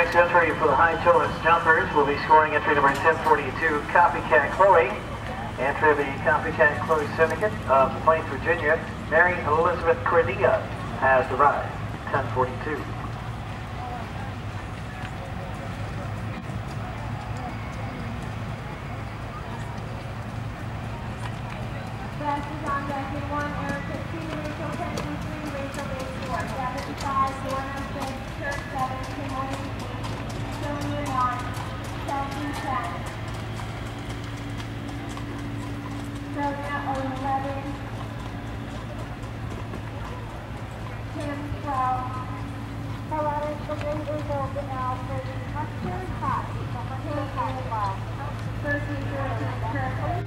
next entry for the high tillage jumpers will be scoring entry number 1042, Copycat Chloe. Entry of the Copycat Chloe Syndicate of Plains, Virginia, Mary Elizabeth Cordia has arrived, 1042. Fastest on record 1, Erica 2, Rachel Kennedy 3, Rachel Bay 4, Gavin 5, Lorna 6, Kirk 7, Kim Williams 8, Sonia 1, Chelsea 10, Sonia 11, Kim 12. However, the gate is open now for the mustard hot. The mustard hot well. First we go to Kirk.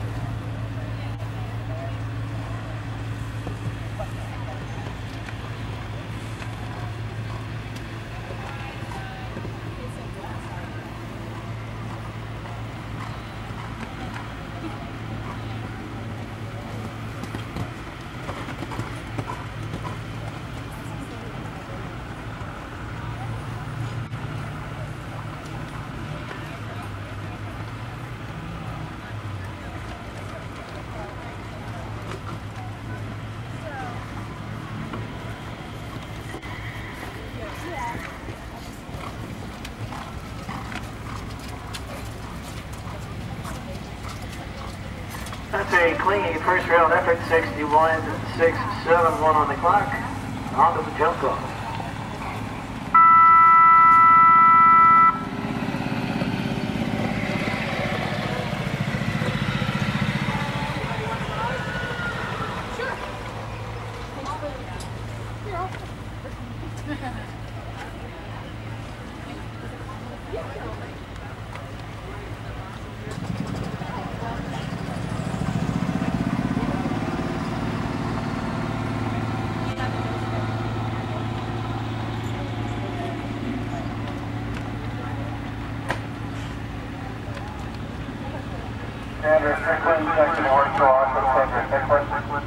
That's a clean first round effort, 61-6-7-1 on the clock. On to the jump off. Andrew Strickland, second horse to Austin, Andrew Strickland.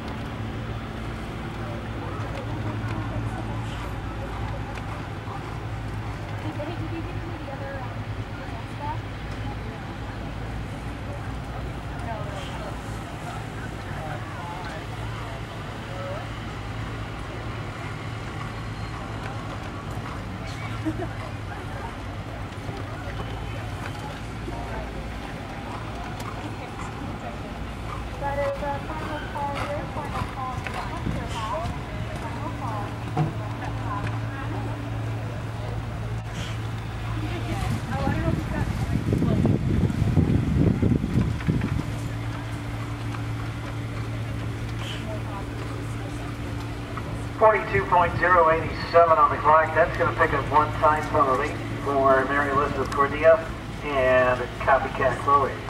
That is the final call here, final call for the Hunter Hall. Final call. 42.087 on the clock. That's going to pick up one time penalty for Mary Elizabeth Cordia and Copycat Chloe.